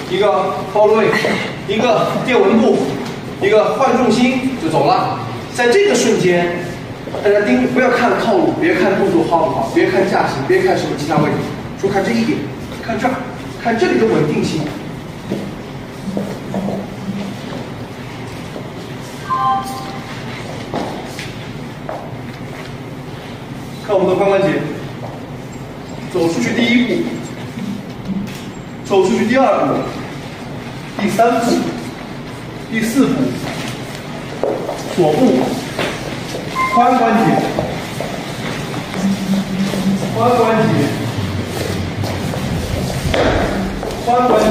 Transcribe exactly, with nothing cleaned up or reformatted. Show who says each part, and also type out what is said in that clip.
Speaker 1: 一个 follow it， 一个电蚊步，一个换重心就走了。在这个瞬间，大家盯，不要看套路，别看动作好不好，别看架势，别看什么其他问题，就看这一点，看这儿，看这里的稳定性。看我们的髋关节，走出去第一步，走出去第二步，第三步，第四步，左步，髋关节，髋关节，髋关节。